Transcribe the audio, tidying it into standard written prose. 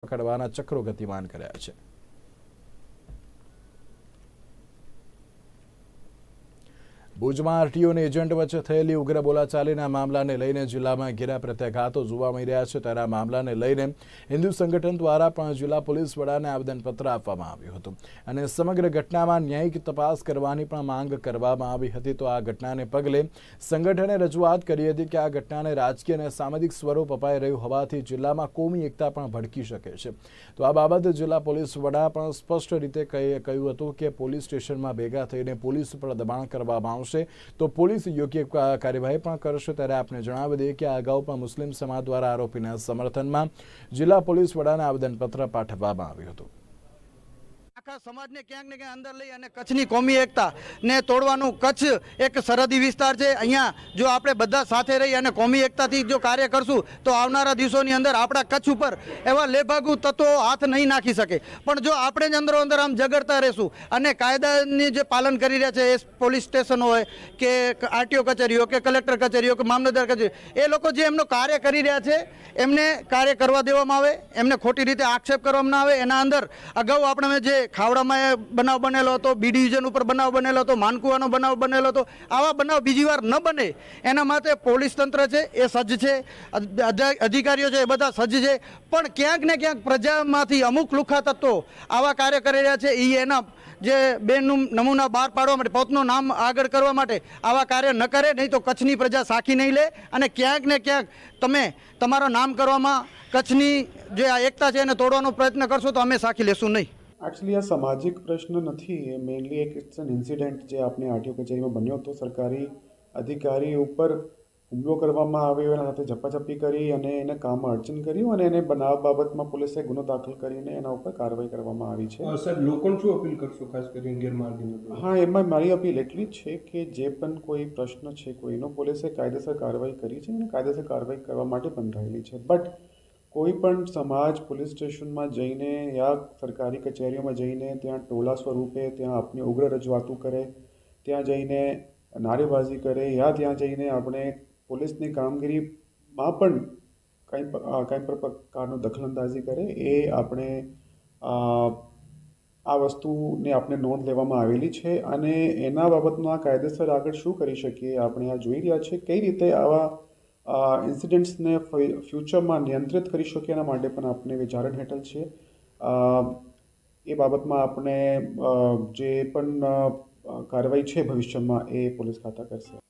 પકડવાના ચક્રો ગતિમાન કર્યા છે। ભુજમાં આરટીઓ અને એજન્ટ વચ્ચે થયેલી ઉગ્ર બોલાચાલીના મામલાને લઈને જિલ્લામાં ઘેરા પ્રત્યાઘાતો જોવા મળી રહ્યા છે। ત્યારે આ મામલાને લઈને હિન્દુ સંગઠન દ્વારા પણ જિલ્લા પોલીસ વડાને આવેદનપત્ર આપવામાં આવ્યું હતું અને સમગ્ર ઘટનામાં ન્યાયિક તપાસ કરવાની પણ માંગ કરવામાં આવી હતી। તો આ ઘટનાને પગલે સંગઠને રજૂઆત કરી હતી કે આ ઘટનાને રાજકીય અને સામાજિક સ્વરૂપ અપાઈ રહ્યું હોવાથી જિલ્લામાં કોમી એકતા પણ ભડકી શકે છે। તો આ બાબતે જિલ્લા પોલીસ વડા પણ સ્પષ્ટ રીતે કહ્યું હતું કે પોલીસ સ્ટેશનમાં ભેગા થઈને પોલીસ પર દબાણ કરવામાં આવશે तो पुलिस योग्य कार्यवाही पण करशे। त्यारे आपने जणावी दઈએ કે આ અગાઉ પણ મુસ્લિમ સમાજ દ્વારા આરોપીના સમર્થનમાં જિલ્લા પોલીસ વડાને આવેદનપત્ર પાઠવવામાં આવ્યું હતું। આખા સમાજને ક્યાંક ને ક્યાંક અંદર લઈ અને કચ્છની કોમી એકતા ને તોડવાનું કચ્છ એક સરહદી વિસ્તાર છે। અહીંયા જો આપણે બધા સાથે રહી અને કોમી એકતાથી જો કાર્ય કરશું તો આવનારા દિવસોની અંદર આપણા કચ્છ ઉપર એવા લેભાગુ તત્વો હાથ નહીં નાખી શકે। પણ જો આપણે જ અંદરો અંદર આમ ઝઘડતા રહેશું અને કાયદાની જે પાલન કરી રહ્યા છે એ પોલીસ સ્ટેશન હોય કે આરટીઓ કચેરીઓ કે કલેક્ટર કચેરીઓ કે મામલતદાર કચેરી, એ લોકો જે એમનું કાર્ય કરી રહ્યા છે એમને કાર્ય કરવા દેવામાં આવે, એમને ખોટી રીતે આક્ષેપ કરવામાં ના આવે। એના અંદર અગાઉ આપણે જે ખાવડામાં બનાવ બનેલો હતો, બી ડિવિઝન ઉપર બનાવ બનેલો હતો, માનકુવાનો બનાવ બનેલો હતો, આવા બનાવ બીજી વાર ન બને એના માટે પોલીસ તંત્ર છે એ સજ્જ છે, અધિકારીઓ છે એ બધા સજ્જ છે। પણ ક્યાંક ને ક્યાંક પ્રજામાંથી અમુક લુખા તત્વો આવા કાર્ય કરી રહ્યા છે। એ એના જે બેનનું નમૂના બહાર પાડવા માટે, પોતનું નામ આગળ કરવા માટે આવા કાર્ય ન કરે, નહીં તો કચ્છની પ્રજા સાખી નહીં લે અને ક્યાંક ને ક્યાંક તમે તમારું નામ કરવામાં કચ્છની જે આ એકતા છે એને તોડવાનો પ્રયત્ન કરશો તો અમે સાખી લેશું નહીં। एक्चुअली आ सामाजिक प्रश्न नहीं है, मेनली एक इट्स एन इंसिडेंट जो आपने आरटीओ कचेरी में बन्यो तो सरकारी अधिकारी ऊपर હુમલો કરવામાં આવ્યો, એના સાથે ઝપાઝપી કરી અને એને કામમાં અડચણ કર્યું અને એને બનાવ બાબતમાં પોલીસે ગુનો દાખલ કરીને એના ઉપર કાર્યવાહી કરવામાં આવી છે। સર, લોકોને શું અપીલ કરશો ખાસ કરીને ગેરમાર્ગી? હા, એમાં મારી અપીલ એટલી જ છે કે જે પણ કોઈ પ્રશ્ન છે કોઈનો, પોલીસે કાયદેસર કાર્યવાહી કરી છે અને કાયદેસર કાર્યવાહી કરવા માટે પણ રહેલી છે। બટ કોઈ પણ સમાજ પોલીસ સ્ટેશનમાં જઈને યા સરકારી કચેરીઓમાં જઈને ત્યાં ટોળા સ્વરૂપે ત્યાં આપની ઉગ્ર રજૂઆતો કરે, ત્યાં જઈને નારેબાજી કરે યા ત્યાં જઈને આપણે પોલીસની કામગીરીમાં પણ કંઈ પણ પ્રકારનું દખલઅંદાજી કરે, એ આપણે આ વસ્તુને આપણે નોંધ લેવામાં આવેલી છે અને એના બાબતમાં કાયદેસર આગળ શું કરી શકીએ આપણે આ જોઈ રહ્યા છે। કઈ રીતે આવા ઇન્સિડન્ટ્સને ફ્યુચરમાં નિયંત્રિત કરી શકીએ એના માટે પણ આપણે વિચારણ હેઠળ છે। એ બાબતમાં આપણે જે પણ કાર્યવાહી છે ભવિષ્યમાં એ પોલીસ ખાતા કરશે।